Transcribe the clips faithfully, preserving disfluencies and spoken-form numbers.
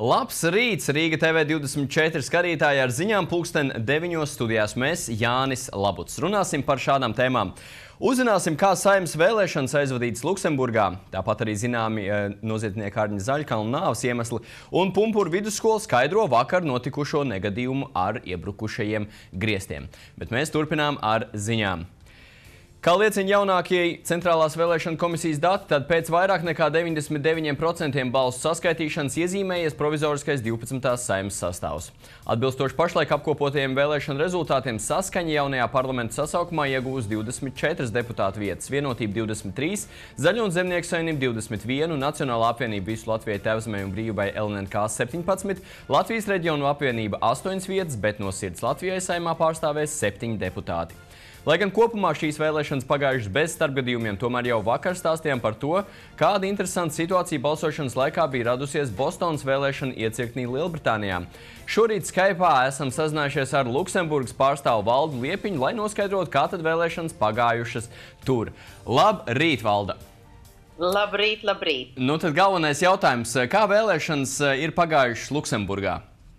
Labs rīts, Rīga T V divdesmit četri skatītāji ar ziņām pulksten deviņos studijās. Mēs, Jānis Labuts, runāsim par šādām tēmām. Uzzināsim, kā Saeimas vēlēšanas aizvadītas Luksemburgā, tāpat arī zināmi noziedznieka Arņa Zaļkalna nāves iemesli, un Pumpuru vidusskola skaidro vakar notikušo negadījumu ar iebrukušajiem griestiem. Bet mēs turpinām ar ziņām. Kā liecina jaunākie Centrālās vēlēšana komisijas dati, tad pēc vairāk nekā deviņdesmit deviņiem procentiem balsu saskaitīšanas iezīmējies provizoriskais divpadsmitās Saeimas sastāvs. Atbilstoši pašlaik apkopotajiem vēlēšanu rezultātiem Saskaņa jaunajā parlamenta sasaukumā iegūs divdesmit četras deputātu vietas, Vienotība divdesmit trīs, Zaļo un Zemnieku savienība divdesmit viena, Nacionālā apvienība Visu Latvijai Tēvzemei un Brīvībai L N K septiņpadsmit, Latvijas reģionu apvienība astoņas vietas, bet no Sirds Latvijai Saeimā pārstāvēs septiņi deputāti. Lai gan kopumā šīs vēlēšanas pagājušas bez starpgadījumiem, tomēr jau vakar stāstījām par to, kāda interesanta situācija balsošanas laikā bija radusies Bostonas vēlēšana iecirknī Lielbritānijā. Šorīt Skype'ā esam sazinājušies ar Luksemburgas pārstāvu Valdu Liepiņu, lai noskaidrotu, kā tad vēlēšanas pagājušas tur. Labrīt, Valda! Labrīt, labrīt! Nu tad galvenais jautājums, kā vēlēšanas ir pagājušas Luksemburgā?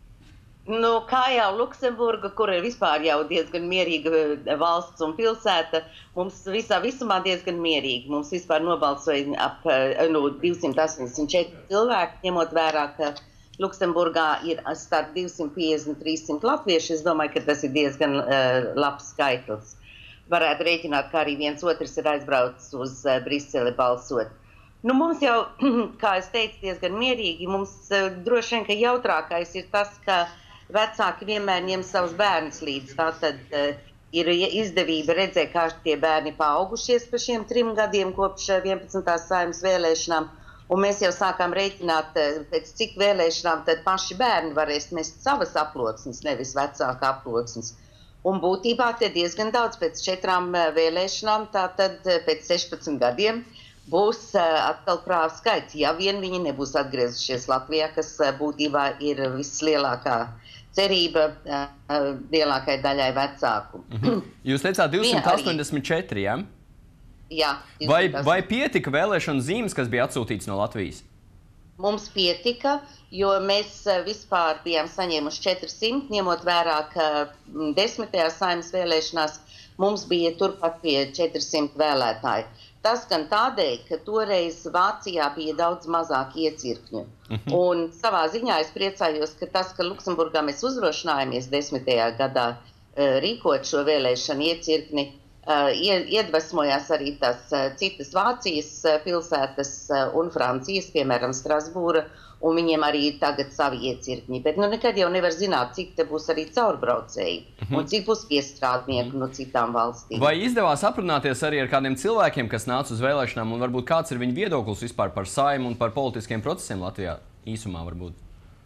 Nu, kā jau Luksemburga, kur ir vispār jau diezgan mierīga valsts un pilsēta, mums visā visumā diezgan mierīgi. Mums vispār nobalsoja ap nu, divsimt astoņdesmit četri cilvēki, ņemot vērā, ka Luksemburgā ir starp divsimt piecdesmit un trīssimt latvieši. Es domāju, ka tas ir diezgan uh, labs skaitlis. Varētu rēķināt, ka arī viens otrs ir aizbraucis uz uh, Briseli balsot. Nu, mums jau, kā es teicu, diezgan mierīgi. Mums uh, droši vien, ka jautrākais ir tas, ka vecāki vienmēr ņem savus bērnus līdzi. Tātad uh, ir izdevība redzēt, kā tie bērni paaugušies pa šiem trim gadiem kopš vienpadsmitās Saeimas vēlēšanām. Un mēs jau sākām rēķināt, uh, pēc cik vēlēšanām tad paši bērni varēs mest savas aploksnes, nevis vecāka aploksnes. Un būtībā te diezgan daudz pēc četrām uh, vēlēšanām, tātad uh, pēc sešpadsmit gadiem būs uh, atkal prāvu skaits, ja vien viņi nebūs atgriezušies Latvijā, kas uh, būtībā ir vislielākā cerība uh, lielākai daļai vecāku. Mhm. Jūs teicāt divsimt astoņdesmit četri, ja? Jā. Vai, vai pietika vēlēšanu zīmes, kas bija atsūtīts no Latvijas? Mums pietika, jo mēs vispār bijām saņēmuši četrsimt, ņemot vērā, ka desmitajās Saeimas vēlēšanās mums bija turpat pie četrsimt vēlētāji. Tas gan tādēļ, ka toreiz Vācijā bija daudz mazāk iecirkņu. Uh-huh. Un savā ziņā es priecājos, ka tas, ka Luksemburgā mēs uzdrošinājāmies desmitajā gadā uh, rīkot šo vēlēšanu iecirkni, uh, iedvesmojās arī tās uh, citas Vācijas uh, pilsētas uh, un Francijas, piemēram, Strasbūra, un viņiem arī ir tagad savi iecirkņi. Bet nu nekad jau nevar zināt, cik te būs arī caurbraucēji, uh-huh. un cik būs piestrādnieku uh-huh. no citām valstīm. Vai izdevās aprunāties arī ar kādiem cilvēkiem, kas nāca uz vēlēšanām, un varbūt kāds ir viņu viedoklis vispār par Saeimu un par politiskiem procesiem Latvijā īsumā varbūt?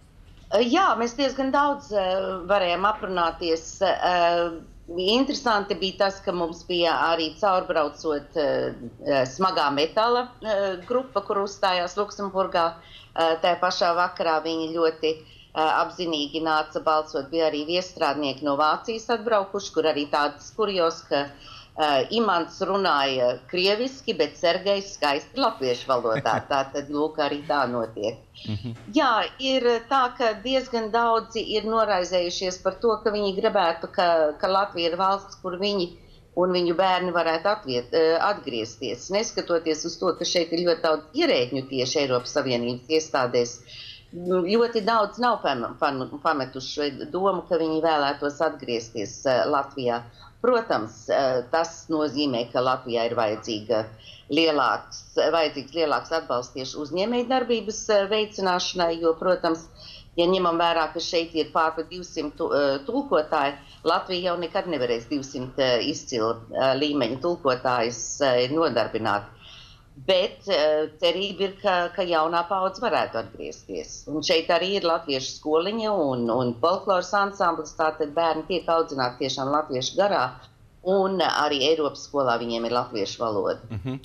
Jā, mēs diezgan daudz uh, varējām aprunāties. Uh, Interesanti bija tas, ka mums bija arī caurbraucot uh, smagā metāla uh, grupa, kur uzstājās Luksemburgā. Uh, tā pašā vakarā viņi ļoti uh, apzinīgi nāca balsot. Bija arī viestrādnieki no Vācijas atbraukuši, kur arī tāds kurjos, ka uh, Imants runāja krieviski, bet Sergejs skaisti latviešu valodā. Tā tad lūk arī tā notiek. Mm-hmm. Jā, ir tā, ka diezgan daudzi ir noraizējušies par to, ka viņi gribētu, ka, ka Latvija ir valsts, kur viņi un viņu bērni varētu atviet, atgriezties. Neskatoties uz to, ka šeit ir ļoti daudz ierēģņu tieši Eiropas Savienības iestādēs, ļoti daudz nav pametuši domu, ka viņi vēlētos atgriezties Latvijā. Protams, tas nozīmē, ka Latvijā ir vajadzīga lielāks, vajadzīgs lielāks atbalsts tieši uzņēmējdarbības veicināšanai, jo, protams, ja ņemam vērā, ka šeit ir pār par divsimt tulkotāji, Latvija jau nekad nevarēs divsimt izcilu līmeņa tulkotājus nodarbināt. Bet cerība ir, ka, ka jaunā paudze varētu atgriezties. Un šeit arī ir latviešu skoliņa un, un folkloras ansamblis, tātad bērni tiek audzināti tiešām latviešu garā, un arī Eiropas skolā viņiem ir latviešu valoda. Mhm.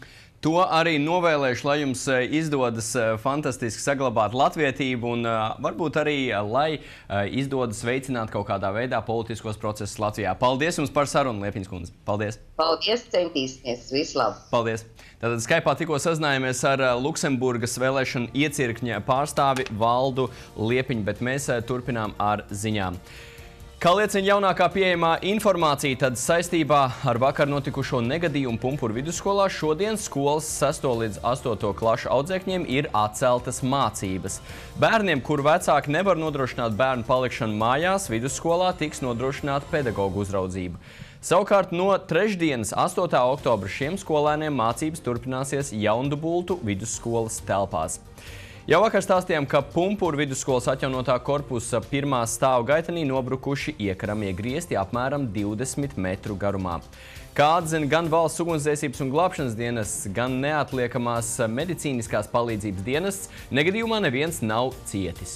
To arī novēlēšu, lai jums izdodas fantastiski saglabāt latvietību un varbūt arī, lai izdodas veicināt kaut kādā veidā politiskos procesus Latvijā. Paldies jums par sarunu, Liepiņas kundze. Paldies! Paldies, centīsimies. Visu labu! Paldies! Tātad Skypā tikko sazinājāmies ar Luksemburgas vēlēšanu iecirkņa pārstāvi Valdu Liepiņu, bet mēs turpinām ar ziņām. Kā liecina jaunākā pieejamā informācija, tad saistībā ar vakar notikušo negadījumu Pumpuru vidusskolā šodien skolas sesto līdz astoto klašu audzēkņiem ir atceltas mācības. Bērniem, kuru vecāki nevar nodrošināt bērnu palikšanu mājās, vidusskolā tiks nodrošināta pedagogu uzraudzība. Savukārt no trešdienas, astotā oktobra, šiem skolēniem mācības turpināsies Jaundubultu vidusskolas telpās. Jau vakar stāstījām, ka Pumpuru vidusskolas atjaunotā korpusa pirmā stāva gaitenī nobrukuši iekaramie griesti apmēram divdesmit metru garumā. Kā atzina gan valsts ugunsdzēsības un glābšanas dienests, gan neatliekamās medicīniskās palīdzības dienests, negadījumā neviens nav cietis.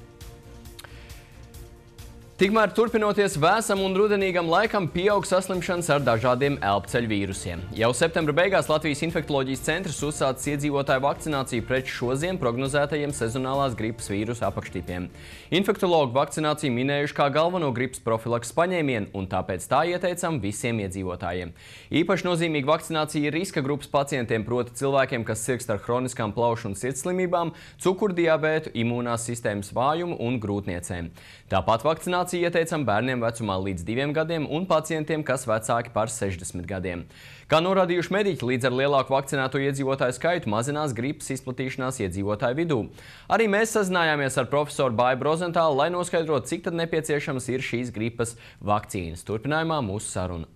Tikmēr turpinoties vēsam un rudenīgam laikam pieaug saslimšanas ar dažādiem elpceļu vīrusiem. Jau septembra beigās Latvijas infektoloģijas centrs uzsācis iedzīvotāju vakcināciju pret šoziem prognozētajiem sezonālās gripas vīrusu apakštipiem. Infektologi vakcināciju minējuši kā galveno gripas profilakses paņēmienu, un tāpēc tā ieteicam visiem iedzīvotājiem. Īpaši nozīmīga vakcinācija ir riska grupas pacientiem, proti cilvēkiem, kas sirgst ar hroniskām plaušu un sirdslimībām, cukurdiabētu, imūnās sistēmas vājumu un grūtniecēm. Tāpat vakcināciju ieteicam bērniem vecumā līdz diviem gadiem un pacientiem, kas vecāki par sešdesmit gadiem. Kā norādījuši mediķi, līdz ar lielāku vakcinēto iedzīvotāju skaitu mazinās gripas izplatīšanās iedzīvotāju vidū. Arī mēs sazinājāmies ar profesoru Baibu Rozentālu, lai noskaidrotu, cik tad nepieciešamas ir šīs gripas vakcīnas. Turpinājumā mūsu saruna.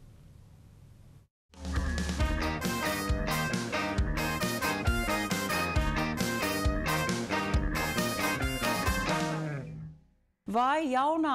Vai jaunā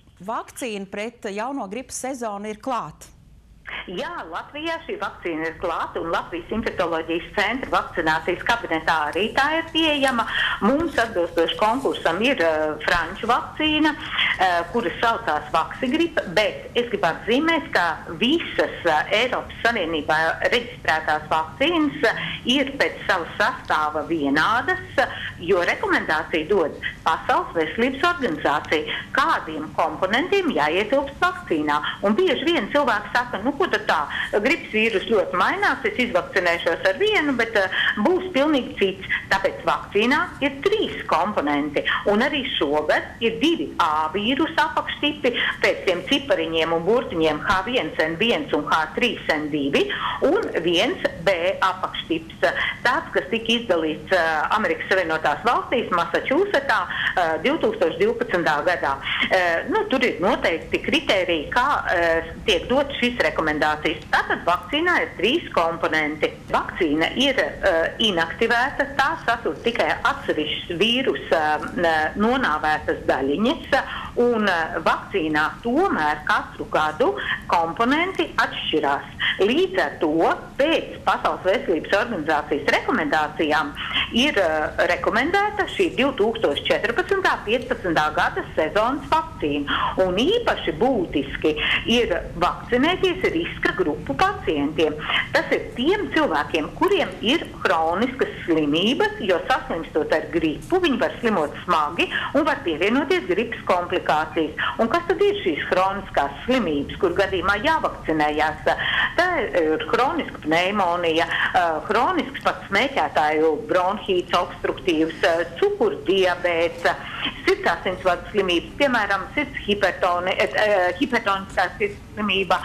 vakcīna pret jauno gripas sezonu ir klāta? Jā, Latvijā šī vakcīna ir klāta un Latvijas infektoloģijas centra vakcinācijas kabinetā arī tā ir pieejama. Mums atbilstoši konkursam ir uh, franču vakcīna, uh, kuras saucās Vaksigripa, bet es gribu atzīmēt, ka visas uh, Eiropas Savienībā reģistrētās vakcīnas uh, ir pēc sava sastāva vienādas, uh, jo rekomendācija dod Pasaules veselības organizācija, kādiem komponentiem jāietilpst vakcīnā. Un bieži vien cilvēki saka, nu, ko tad tā, gripas vīrus ļoti mainās, es izvakcinēšos ar vienu, bet uh, būs pilnīgi cits. Tāpēc vakcīnā ir trīs komponenti. Un arī šogad ir divi A vīrusu apakštipi pēc tiem cipariņiem un burtiņiem H viens N viens un H trīs N divi un viens B apakštips. Tāds, kas tika izdalīts uh, Amerikas Savienotās valstīs, Masačūsetā, uh, divi tūkstoši divpadsmitā gadā. Uh, nu, tur ir noteikti kritēriji, kā uh, tiek dot šīs rekomendācijas. Tātad vakcīnā ir trīs komponenti. Vakcīna ir uh, inaktivēta, tā satur tikai atsevišķas vīrusa uh, nonāvētas daļiņas, un uh, vakcīnā tomēr katru gadu komponenti atšķirās. Līdz ar to pēc Pasaules veselības organizācijas rekomendācijām ir uh, rekomendēta šī divi tūkstoši četrpadsmitā piecpadsmitā gada sezonas vakcīna. Un īpaši būtiski ir vakcinēties riska grupu pacientiem. Tas ir tiem cilvēkiem, kuriem ir hroniskas slimības, jo saslimstot ar gripu, viņi var slimot smagi un var pievienoties gripas komplikācijas. Un kas tad ir šīs hroniskās slimības, kur gadījumā jāvakcinējās? Tā ir hroniska pneimonija, hronisks pat smēķētāju bronhīts, obstruktīvs, cukurdiabēts, sirdsasinsvadu slimības, piemēram, sirds hipertoni, hipertoniskā sirds slimība,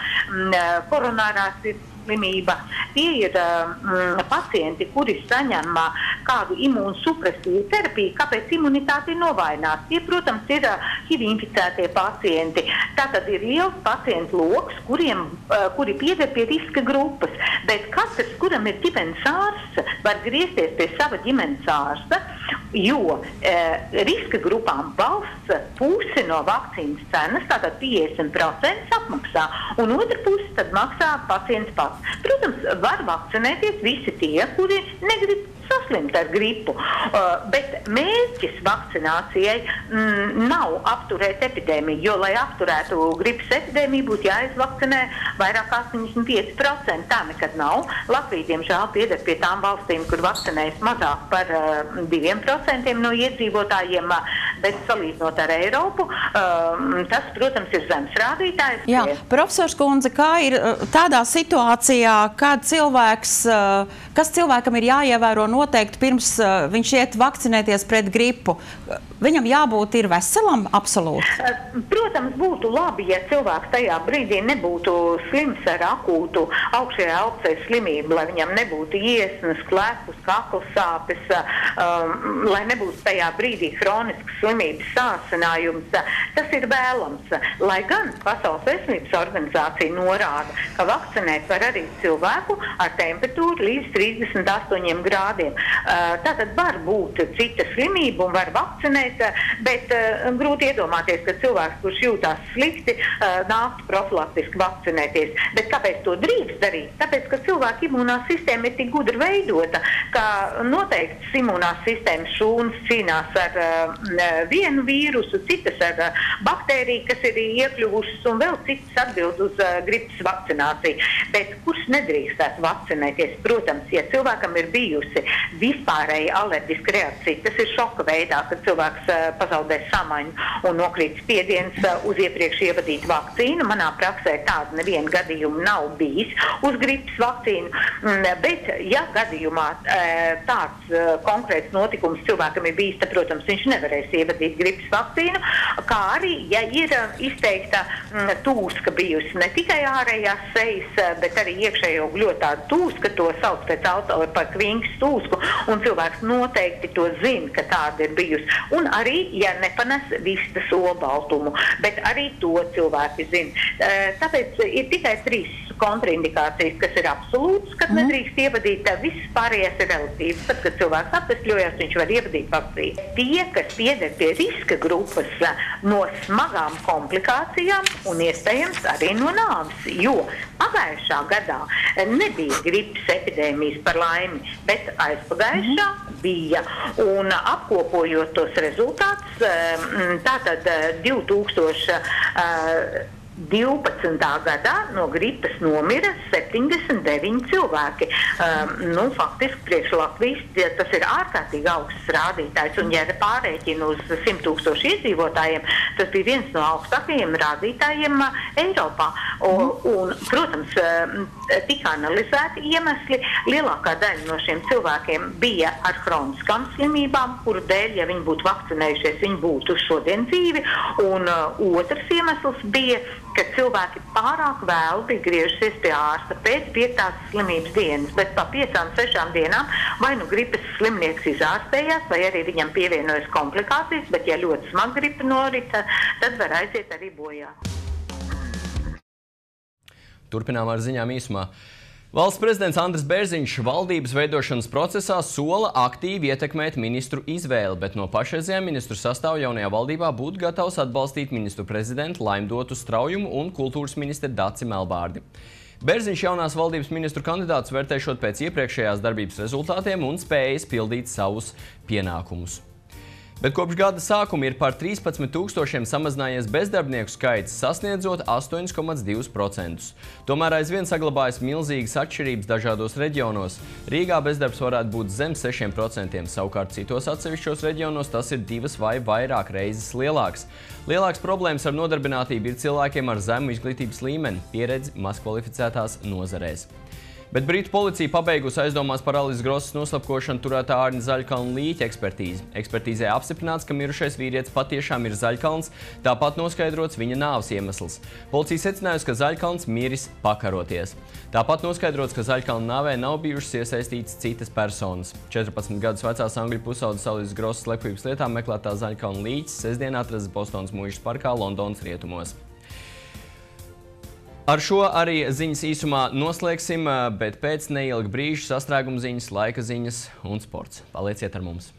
koronārā sirds slimība. Tie ir um, pacienti, kuri saņem uh, kādu imūnsupresīvu terapiju, kāpēc imunitāte ir novājināta. Tie, protams, ir uh, H I V inficētie pacienti. Tātad ir liels pacientu loks, kuriem, uh, kuri pieder pie riska grupas. Bet katrs, kuram ir ģimenes ārsts, var griezties pie sava ģimenes ārsta, jo uh, riska grupām valsts pusi no vakcīnas cenas, tātad piecdesmit procenti apmaksā, un otra pusi tad maksā pacients pats. Protams, var vakcinēties visi tie, kuri negrib saslimt ar gripu. Uh, bet mērķis vakcinācijai mm, nav apturēt epidēmiju, jo, lai apturētu gripas epidēmiju, būtu jāizvakcinē vairāk kā astoņdesmit pieci procenti. Tā nekad nav. Latvija, diemžēl, pieder pie tām valstīm, kur vakcinējas mazāk par uh, diviem procentiem no iedzīvotājiem, uh, bet salīdzinot ar Eiropu, uh, tas, protams, ir zemes rādītājs. Jā, profesors Kundze, kā ir tādā situācijā, kad cilvēks, uh, kas cilvēkam ir jāievēro noteikti pirms uh, viņš iet vakcinēties pret gripu? Viņam jābūt ir veselam absolūti? Uh, protams, būtu labi, ja cilvēks tajā brīdī nebūtu slims ar akūtu augšējā elpoceļa slimību, lai viņam nebūtu iesnas, klepus, kakla sāpes, um, lai nebūtu tajā brīdī hronisks slimības sāsinājums. Tas ir vēlams. Lai gan Pasaules veselības organizācija norāda, ka vakcinēt var arī cilvēku ar temperatūru līdz trīsdesmit astoņiem grādiem. Uh, tātad var būt cita slimība un var vakcinēt, bet uh, grūti iedomāties, ka cilvēks, kurš jūtās slikti, uh, nāktu profilaktiski vakcinēties. Bet kāpēc to drīkst darīt? Tāpēc, ka cilvēka imunās sistēma ir tik gudri veidota, ka noteikti imunās sistēmas šūnas cīnās ar uh, vienu vīrusu, citas ar uh, baktēriju, kas ir iekļuvušas, un vēl citas atbild uz uh, gripas vakcināciju. Bet kurš nedrīkstētu vakcinēties? Protams, ja cilvēkam ir bijusi vispārēja alerģiska reakcija, tas ir šoka veidā, kad cilvēks uh, pazaudē samaņu un nokrīt spiediens uh, uz iepriekš ievadītu vakcīnu. Manā praksē tāda neviena gadījuma nav bijis uz gripas vakcīnu, bet ja gadījumā tāds konkrēts notikums cilvēkam ir bijis, tad, protams, viņš nevarēs ievadīt gripas vakcīnu, kā arī, ja ir izteikta tūska bijusi ne tikai ārējās sejas, bet arī iekšējo gļotādu tūska, to sauc pēc autora par kvinks tūsku, un cilvēks noteikti to zina, ka tāda ir bijusi. Un arī, ja nepanes vistas olbaltumu, bet arī to cilvēki zina. Tāpēc ir tikai trīs kontraindikācijas, kas ir absolūtas, kad mm. nedrīkst ievadīt, visas pārējās ir relatīvas. Tad, kad cilvēks apvesļojas, viņš var ievadīt vakcīnu. Tie, kas pieder pie riska grupas no smagām komplikācijām un iespējams arī no nāves, jo pagājušā gadā nebija gripas epidēmijas par laimi, bet aizpagājušā mm. bija. Un apkopojot tos rezultātus, tātad divtūkstoši divpadsmitā gadā no gripas nomira septiņdesmit deviņi cilvēki. Um, nu, faktiski priekš Latvijas tas ir ārkārtīgi augsts rādītājs, un ja pārēķina uz simt tūkstošu iedzīvotājiem, tas bija viens no augstākajiem rādītājiem uh, Eiropā. O, un, protams, uh, tika analizēti iemesli. Lielākā daļa no šiem cilvēkiem bija ar hroniskām slimībām, kuru dēļ, ja viņi būtu vakcinējušies, viņi būtu šodien dzīvi. Un uh, otrs iemesls bija, ka cilvēki pārāk vēl bija griežušies pie ārsta pēc piektās slimības dienas, bet pa piecām, sešām dienām vai nu gripas slimnieks izārstējās, vai arī viņam pievienojas komplikācijas, bet ja ļoti smaga gripa norita, tad var aiziet arī bojā. Turpinām ar ziņām īsumā. Valsts prezidents Andris Bērziņš valdības veidošanas procesā sola aktīvi ietekmēt ministru izvēli, bet no pašreizējā ministru sastāva jaunajā valdībā būtu gatavs atbalstīt ministru prezidentu Laimdotu Straujumu un kultūras ministri Daci Melbārdi. Bērziņš jaunās valdības ministru kandidātus vērtēšot pēc iepriekšējās darbības rezultātiem un spējas pildīt savus pienākumus. Bet kopš gada sākuma ir par trīspadsmit tūkstošiem samazinājies bezdarbnieku skaits, sasniedzot astoņi komats divi procenti. Tomēr aizvien saglabājas milzīgas atšķirības dažādos reģionos. Rīgā bezdarbs varētu būt zem sešiem procentiem, savukārt citos atsevišķos reģionos tas ir divas vai vairāk reizes lielāks. Lielāks problēmas ar nodarbinātību ir cilvēkiem ar zemu izglītības līmeni, pieredzi mazkvalificētās nozarēs. Bet Britu policija pabeigusi aizdomās par Alis Grosas noslepkošanu turētā Ārņa Zaļkalna līķa ekspertīzi. Ekspertīzē apstiprināts, ka mirušais vīrietis patiešām ir Zaļkalns, tāpat noskaidrots viņa nāves iemesls. Policija secinājusi, ka Zaļkalns miris pakaroties. Tāpat noskaidrots, ka Zaļkalna nāvē nav bijušas iesaistītas citas personas. četrpadsmit gadus vecās angļu pusaudzes Alis Grosas slepkavības lietā meklētā Zaļkalna līķis sestdien atrasts Bostonas muižas parkā Londonas rietumos. Ar šo arī ziņas īsumā noslēgsim, bet pēc neilga brīža sastrēguma ziņas, laika ziņas un sports. Palieciet ar mums!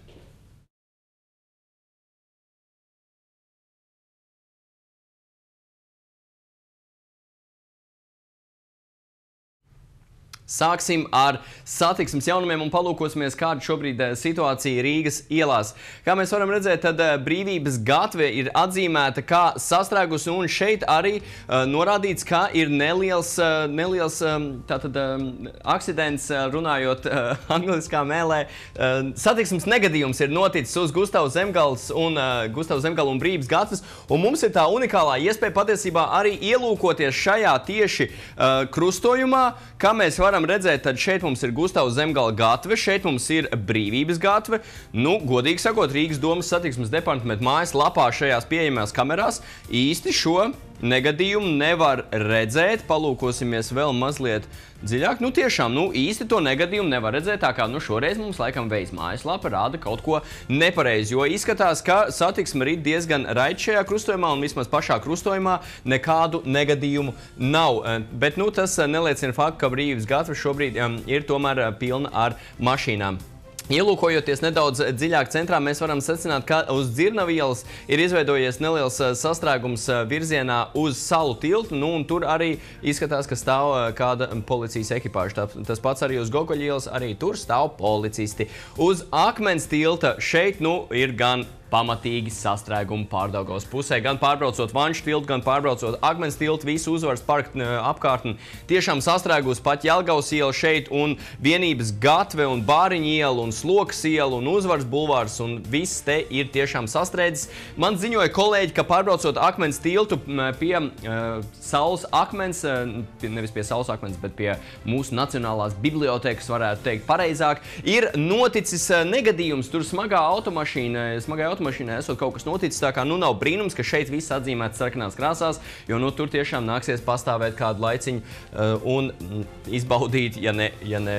Sāksim ar satiksmes jaunumiem un palūkosimies, kāda šobrīd situācija Rīgas ielās. Kā mēs varam redzēt, tad Brīvības gatve ir atzīmēta kā sastrēgusi, un šeit arī uh, norādīts, ka ir neliels, uh, neliels um, tātad, um, akcidents, uh, runājot uh, angliskā mēlē. Uh, satiksmes negadījums ir noticis uz Gustavu Zemgales un uh, Gustavu Zemgalu un Brīvības gatves, un mums ir tā unikālā iespēja patiesībā arī ielūkoties šajā tieši uh, krustojumā, kā mēs varam varam redzēt, tad šeit mums ir Gustavs Zemgala gatve, šeit mums ir Brīvības gatve. Nu, godīgi sakot, Rīgas domas satiksmes departamenta mājas lapā šajās pieejamās kamerās īsti šo negadījumu nevar redzēt. Palūkosimies vēl mazliet dziļāk. Nu, tiešām, nu, īsti to negadījumu nevar redzēt, tā kā, nu, šoreiz mums laikam veids mājaslapa rāda kaut ko nepareizi, jo izskatās, ka satiksme rit diezgan raiti šajā krustojumā, un vismaz pašā krustojumā nekādu negadījumu nav. Bet, nu, tas neliecina faktu, ka Brīvības gatve šobrīd um, ir tomēr pilna ar mašīnām. Ielūkojoties nedaudz dziļāk centrā, mēs varam secināt, ka uz Dzirnavu ielas ir izveidojies neliels sastrēgums virzienā uz Salu tiltu, nu, un tur arī izskatās, ka stāv kāda policijas ekipāža. Tas pats arī uz Gogoļa ielas, arī tur stāv policisti. Uz Akmens tilta šeit, nu, ir gan pamatīgi sastrēgumu Pārdaugavas pusē. Gan pārbraucot Vanšu tiltu, gan pārbraucot Akmens tiltu, visu Uzvaras parka apkārtni tiešām sastrēgus pat Jelgavas iela šeit, un Vienības gatve, un Bāriņa iela, un Slokas iela, un Uzvaras bulvārs, un viss te ir tiešām sastrēdzis. Man ziņoja kolēģi, ka pārbraucot Akmens tiltu pie uh, Saules akmens, uh, nevis pie Saules akmens, bet pie mūsu Nacionālās bibliotēkas, varētu teikt pareizāk, ir noticis uh, negadījums. Tur smagā automašīna, smagai automašīna mašīnā esot kaut kas noticis, tā kā nu nav brīnums, ka šeit viss atzīmēts sarkanās krāsās, jo nu tur tiešām nāksies pastāvēt kādu laiciņu uh, un izbaudīt, ja ne, ja ne,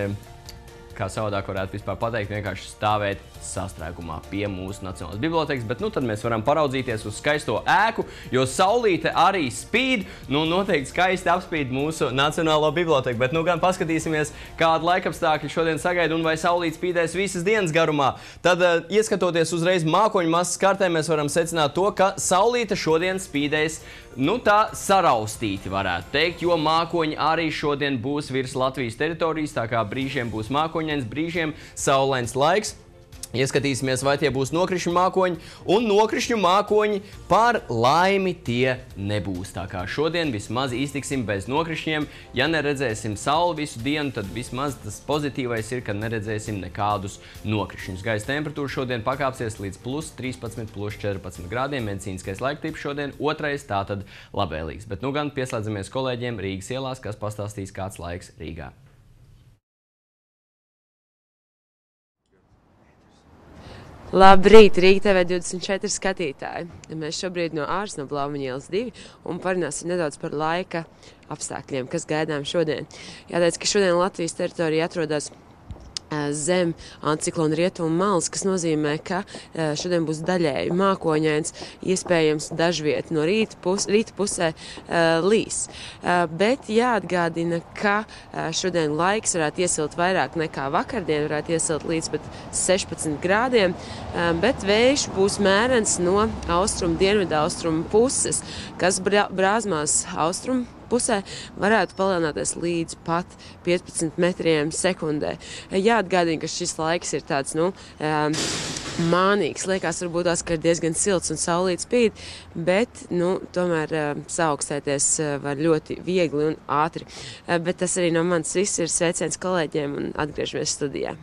kā savādāk varētu vispār pateikt, vienkārši stāvēt sastrēgumā pie mūsu Nacionālās bibliotēkas, bet nu tad mēs varam paraudzīties uz skaisto ēku, jo saulīte arī spīd, nu noteikti skaisti apspīd mūsu Nacionālo bibliotēku, bet nu gan paskatīsimies, kāda laikapstākļi šodien sagaida un vai saulīte spīdēs visas dienas garumā. Tad, uh, ieskatoties uzreiz mākoņu masas kartē, mēs varam secināt to, ka saulīte šodien spīdēs, nu tā saraustīti varētu teikt, jo mākoņi arī šodien būs virs Latvijas teritorijas, tā kā brīžiem būs mākoņains, brīžiem saulains laiks. Ieskatīsimies, vai tie būs nokrišņu mākoņi, un nokrišņu mākoņi par laimi tie nebūs. Tā kā šodien vismaz iztiksim bez nokrišņiem. Ja neredzēsim sauli visu dienu, tad vismaz tas pozitīvais ir, ka neredzēsim nekādus nokrišņus. Gaisa temperatūra šodien pakāpsies līdz plus trīspadsmit, plus četrpadsmit grādiem. Medicīniskais laiktips šodien otrais, tātad labvēlīgs. Bet nu gan pieslēdzamies kolēģiem Rīgas ielās, kas pastāstīs, kāds laiks Rīgā. Labrīt, Rīga T V divdesmit četri skatītāji. Mēs šobrīd no āras no Blaumaņa ielas divi un parunāsim nedaudz par laika apstākļiem, kas gaidām šodien. Jāteic, ka šodien Latvijas teritorija atrodas zem anticiklona rietumu malas, kas nozīmē, ka šodien būs daļēji mākoņains, iespējams dažviet no rīta, pus, rīta pusē uh, līs. Uh, bet jāatgādina, ka uh, šodien laiks varētu iesilt vairāk nekā vakardien, varētu iesilt līdz pat sešpadsmit grādiem, uh, bet vējš būs mērens no austrumu, dienvidu austrumu puses, kas brā, brāzmās austrumu pusē varētu palielināties līdz pat piecpadsmit metriem sekundē. Jāatgādina, ka šis laiks ir tāds, nu, um, mānīgs. Liekas, varbūt tās, ka ir diezgan silts un saulīt spīd, bet, nu, tomēr uh, saaugstēties uh, var ļoti viegli un ātri. Uh, bet tas arī no manis viss ir sveiciens kolēģiem un atgriežamies studijā.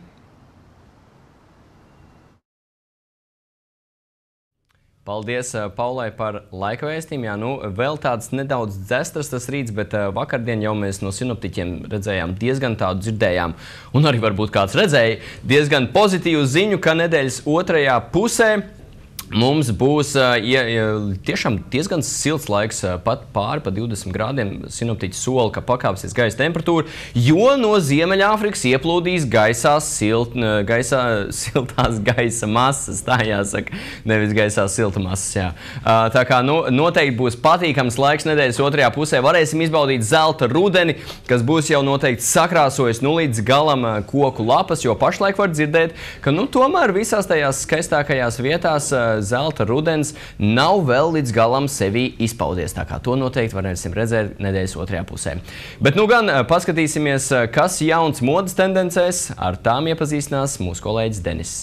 Paldies Paulai par laika vēstījumu. Jā, nu, vēl tāds nedaudz dzestras tas rīts, bet vakardien jau mēs no sinoptiķiem redzējām diezgan tādu dzirdējām, un arī varbūt kāds redzēja, diezgan pozitīvu ziņu, ka nedēļas otrajā pusē mums būs ja, ja, tiešām diezgan silts laiks, pat pāri pa divdesmit grādiem. Sinoptiķi sola, ka pakāpsies gaisa temperatūra, jo no Ziemeļāfrikas ieplūdīs gaisā, silt, gaisā siltās gaisa masas, tā jāsaka, nevis gaisā silta masas, jā. Tā kā nu, noteikti būs patīkams laiks nedēļas otrajā pusē. Varēsim izbaudīt zelta rudeni, kas būs jau noteikti sakrāsojis nu līdz galam koku lapas, jo pašlaik var dzirdēt, ka nu tomēr visās tajās skaistākajās vietās zelta rudens nav vēl līdz galam sevi izpaudies. Tā kā to noteikti varēsim redzēt nedēļas otrajā pusē. Bet nu gan paskatīsimies, kas jauns modes tendencēs, ar tām iepazīstinās mūsu kolēģis Denis.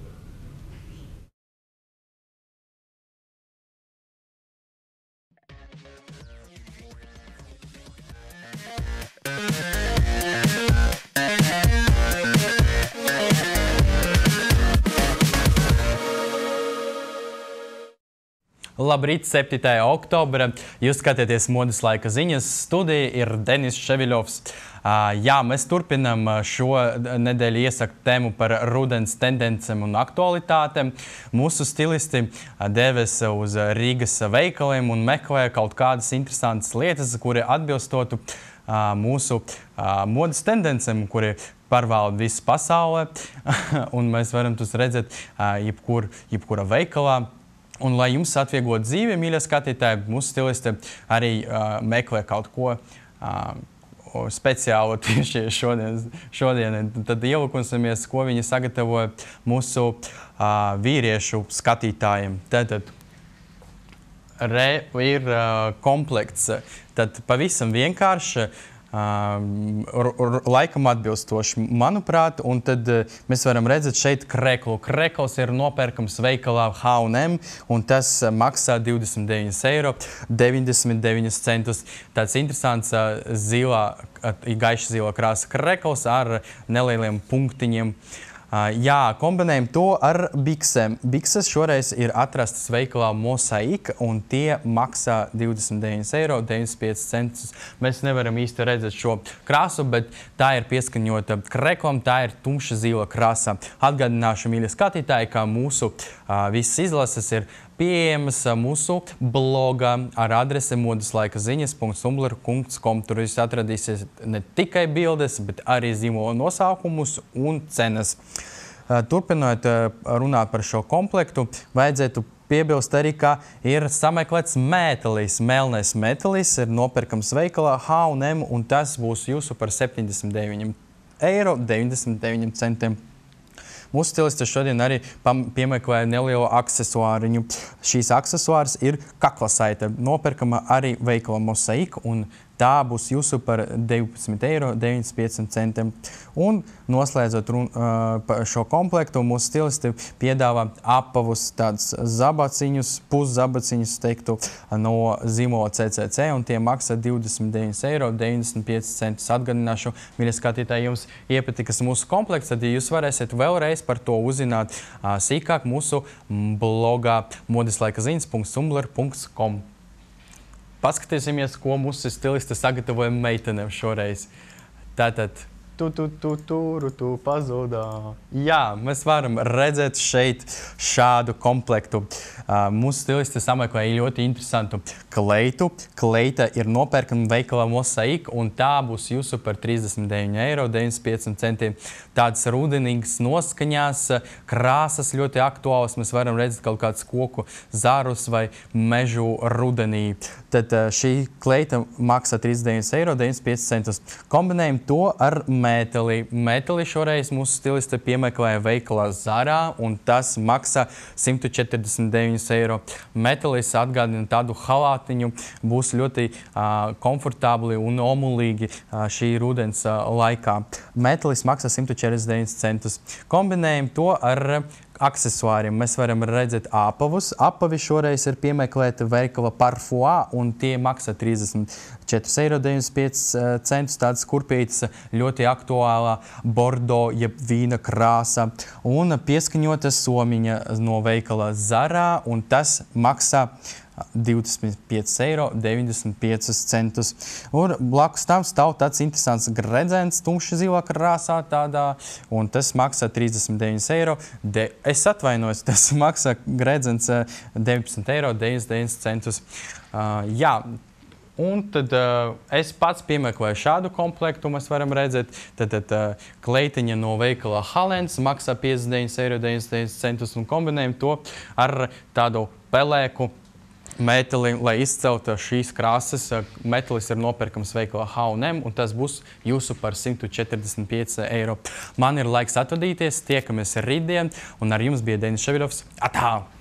Labrīt, septītā oktobra. Jūs skatieties modes laika ziņas. Studija ir Denis Ševiļovs. Jā, mēs turpinam šo nedēļu iesakt tēmu par rudens tendencēm un aktualitātēm. Mūsu stilisti deves uz Rīgas veikaliem un meklē kaut kādas interesantas lietas, kuri atbilstotu mūsu modes tendencēm, kuri pārvalda visu pasaulē. Un mēs varam tos redzēt jebkur, jebkura veikalā. Un, lai jums atvieglot dzīvi, mīļie skatītāji, mūsu stilisti arī uh, meklē kaut ko uh, speciālu tieši šodien, šodien. Tad ielūkosimies, ko viņi sagatavoja mūsu uh, vīriešu skatītājiem. Tad re ir uh, komplekts, tad pavisam vienkārši. Uh, laikam atbilstoši, manuprāt, un tad uh, mēs varam redzēt šeit kreklu. Krekls ir nopērkams veikalā H un M, un tas uh, maksā divdesmit deviņi eiro deviņdesmit deviņi centus. Tāds interesants uh, zilā, uh, gaiša zila krāsa krekls ar nelieliem punktiņiem. Uh, jā, kombinējam to ar biksēm. Bikses šoreiz ir atrastas veikalā Mosaika, un tie maksā divdesmit deviņi eiro deviņdesmit pieci centus. Mēs nevaram īsti redzēt šo krāsu, bet tā ir pieskaņota kreklam, tā ir tumša zila krāsa. Atgādināšu, mīļie skatītāji, ka mūsu uh, visas izlases ir pieejamas mūsu blogā ar adresi modeslaika ziņas punkts tumblr punkts com. Tur jūs atradīsiet ne tikai bildes, bet arī zīmola nosaukumus un cenas. Turpinot runāt par šo komplektu, vajadzētu piebilst arī, ka ir sameklēts mētelis. Melnais mētelis ir nopirkams veikalā H un M, un tas būs jūsu par septiņdesmit deviņi eiro deviņdesmit deviņi centiem. Mūsu stilisti šodien arī piemeklēja nelielu aksesuāriņu. Šīs aksesuārs ir kaklasaite. Nopirkama arī veikala Mosaika, un tā būs jūsu par divdesmit eiro deviņdesmit pieci centiem. Un noslēdzot run, uh, šo komplektu, mūsu stilisti piedāvā apavus, tādus zabaciņus, puszabaciņus, teiktu, no zīmola C C C, un tie maksā divdesmit deviņi eiro deviņdesmit pieci centus. Atgādināšu, mīļie skatītāji, jums iepatikas mūsu komplekts, tad jūs varēsiet vēlreiz par to uzzināt uh, sīkāk mūsu blogā modeslaika ziņas punkts tumblr punkts com. Paskatīsimies, ko mūsu stilisti sagatavoja meitenēm šoreiz. Tātad, tu, tu, tu, tu, tu, pazudā. Jā, mēs varam redzēt šeit šādu komplektu. Uh, mūsu stilisti sameklēja ļoti interesantu kleitu. Kleita ir nopērkama veikalā Mosaika, un tā būs jūsu par trīsdesmit deviņi eiro deviņdesmit pieci centiem. Tādas rudenīgas noskaņās, krāsas ļoti aktuālas. Mēs varam redzēt kaut kādus koku zarus vai mežu rudenī. Tad šī kleita maksā trīsdesmit deviņi eiro deviņdesmit pieci centus. Kombinējam to ar mēteli. Mēteli šoreiz mūsu stilisti piemeklēja veikalā Zarā, un tas maksā simt četrdesmit deviņi eiro. Mētelis atgādina tādu halātiņu, būs ļoti uh, komfortabli un omulīgi uh, šī rudens uh, laikā. Mētelis maksā simt četrdesmit deviņi centus. Kombinējam to ar aksesuāriem. Mēs varam redzēt apavus. Apavi šoreiz ir piemeklēti veikala Parfois, un tie maksā trīsdesmit četri eiro deviņdesmit pieci centus. Tādas kurpītes ļoti aktuālā bordo, jeb vīna krāsa. Un pieskaņota somiņa no veikala Zarā, un tas maksā divdesmit pieci eiro deviņdesmit pieci centus. Un blakus tam stāv tāds interesants gredzens, tumša zilā krāsā tādā, un tas maksā trīsdesmit deviņi eiro. De, es atvainojos, tas maksā gredzens deviņpadsmit eiro deviņdesmit deviņi centus. Uh, jā. Un tad uh, es pats piemeklēju šādu komplektu, mēs varam redzēt. Tad, tad uh, kleitiņa no veikala Halens maksā piecdesmit deviņi eiro deviņdesmit deviņi centus, un kombinējam to ar tādu pelēku meteli, lai izceltu šīs krāsas. Metelis ir nopērkams veikalā H un M, un tas būs jūsu par simt četrdesmit pieci eiro. Man ir laiks atvadīties, tiekamies rītdien, un ar jums bija Denis Ševiļovs. Atā!